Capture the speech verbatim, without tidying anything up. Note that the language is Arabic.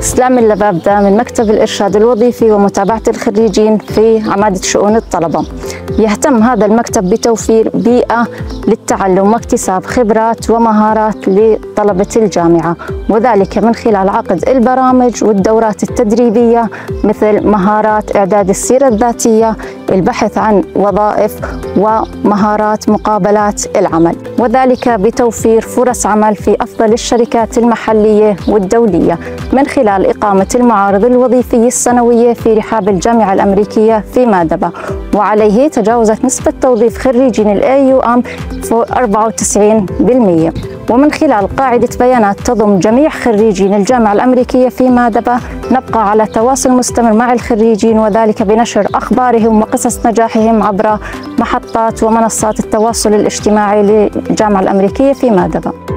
إسلام اللبابدة من مكتب الإرشاد الوظيفي ومتابعة الخريجين في عمادة شؤون الطلبة. يهتم هذا المكتب بتوفير بيئة للتعلم واكتساب خبرات ومهارات لطلبة الجامعة، وذلك من خلال عقد البرامج والدورات التدريبية مثل مهارات إعداد السيرة الذاتية، البحث عن وظائف، ومهارات مقابلات العمل، وذلك بتوفير فرص عمل في أفضل الشركات المحلية والدولية من خلال إقامة المعارض الوظيفية السنوية في رحاب الجامعة الأمريكية في مادبا، وعليه تجاوزت نسبة توظيف خريجين ال إيه يو إم أربعة وتسعين بالمئة. ومن خلال قاعدة بيانات تضم جميع خريجين الجامعة الأمريكية في مادبا، نبقى على تواصل مستمر مع الخريجين، وذلك بنشر أخبارهم وقصص نجاحهم عبر محطات ومنصات التواصل الاجتماعي للجامعة الأمريكية في مادبا.